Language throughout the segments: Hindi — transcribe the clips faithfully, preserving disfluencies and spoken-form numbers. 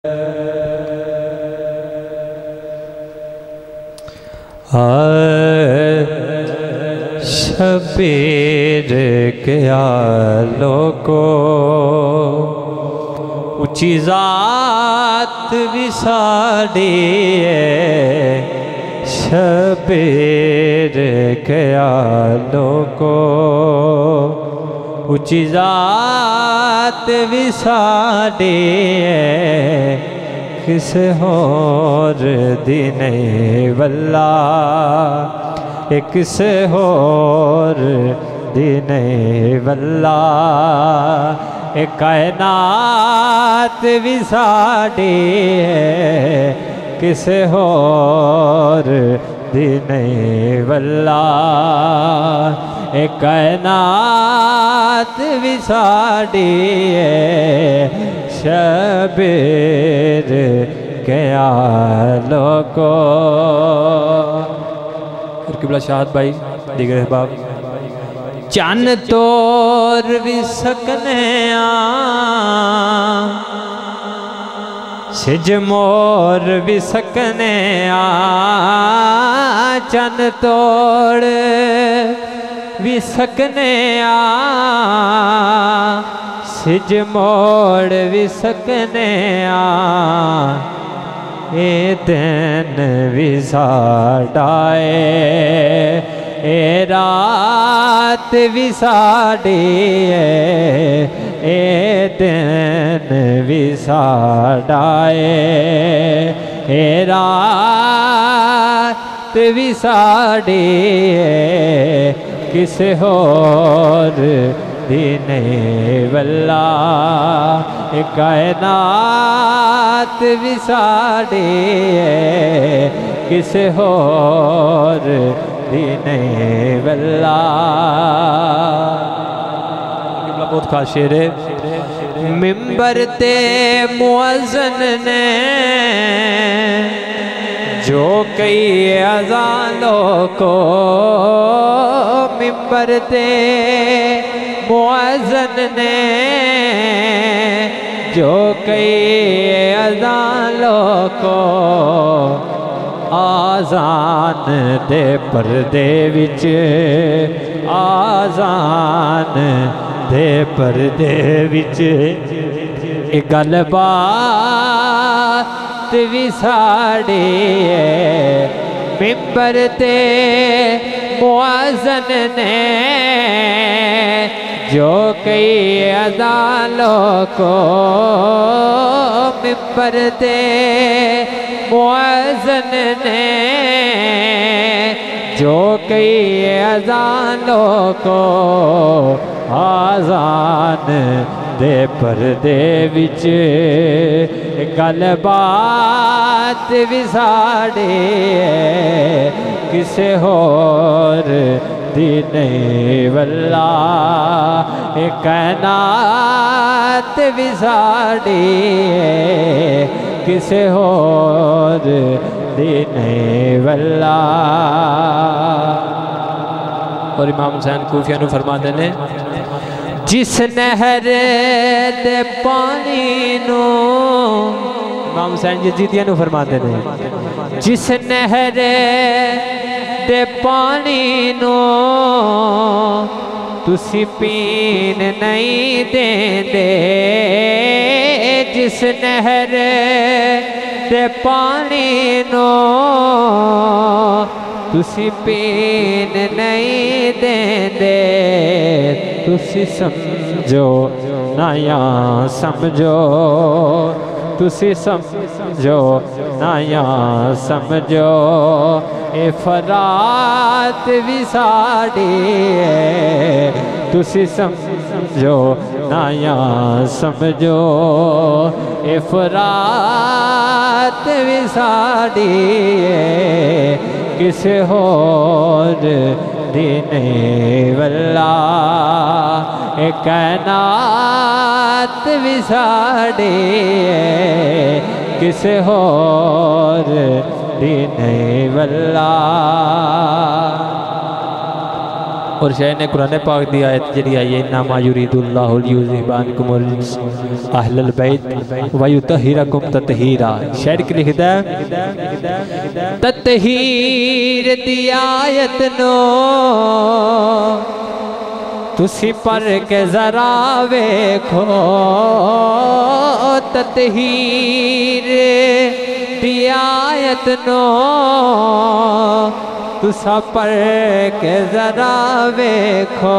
शबीर के आलों को ऊंची जात विसाड़ी है। शबीर के आलों को ऊंची जात विसाड़ी है। किस होर दिने वल्ला किस होर दिने वल्ला ए कायनात विसाड़ी है। किस होर दिने वल्ला ए कायनात विसाड़ी है। शबीर के आलों को किबला शाहद भाई दीगर अहबाब चन तोर भी सकने सिज मोर भी सकने चन तोड़ भी सकने सिज मोड़ भी सकने ए दिन विसाड़ाए ए रात विसाड़ी ए दिन विसाड़ाए ए रात विसाड़ी किस होर दिने वल्ला कायनात विसाड़ी किस होर दिने वल्ला। बहुत खास शेर है। मिंबर ते मुअज्जिन ने जो कई अज़ानों को मिंबर ते मुअज्जिन ने जो कई अज़ानों को आज़ान दे पर्दे विच आज़ान दे पर्दे विच गल बात विसाड़ी मिंबर ते मुअज्जिन ने जो कई अज़ानों को मिंबर ते मुअज्जिन ने जो कई अज़ानों को आज़ान दे पर्दे विच गल बात विसाड़ी किस होर दिने वल्ला कायनात विसाड़ी किस होर दिने वल्ला। और इमाम हुसैन कूफिया नू फरमाते ने जिस नहर दे पानी नू इमाम हुसैन यजीदिया नू फरमाते ने जिस नहर दे पानी नू तुसी पीन नहीं देंदे जिस नहर दे पानी नू तुसी पीन नहीं देंदे तुसी समझो ना या समझो तुसी समझो ना या समझो ए फरात विसाड़ी तुसी समझो ना या समझो ए फरात विसाड़ी किस होर दिने वल्ला कायनात विसाड़ी किस होर दिने वल्ला। और शायद ने कुरान पाक दी आयत जी आई है इन्नमा युरीदुल्लाहु लियुज़हिबअनकुम अहलल बैत व युतहिरकुम ततहीरा। शायर की लिखदा है ततहीर दी आयत नो तुसी पर के जरा वेखो, ततहीर दी आयत नो तुसा पर के जरा वेखो,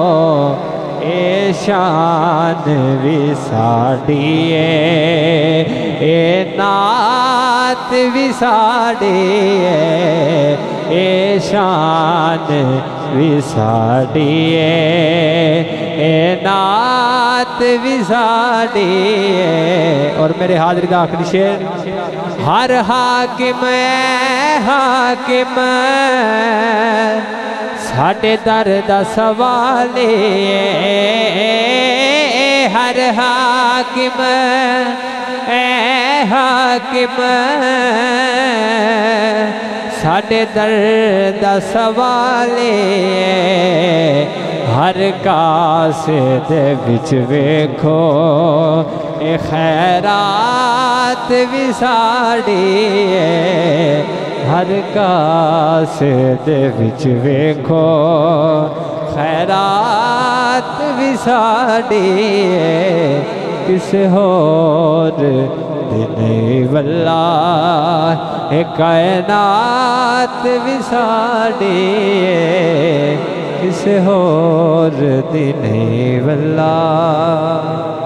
ए शान भी साड़ी ए नात भी साड़ी ए शान भी साड़ी ए नात भी साड़ी। और मेरे हाजिर का आखिरी शेर, हर हाकिम हाकिम साढ़े दर दा सवाल हर हाकिम ए हाकिम साढ़े दर दा सवाल हर कासे दे विच वेखो ए खैरात भी साड़ी हर कासे दे विच वेखो खैरात भी साड़ी किसे होर दिन वल्ला ए कायनात भी साड़ी किसे होर दिन वल्ला।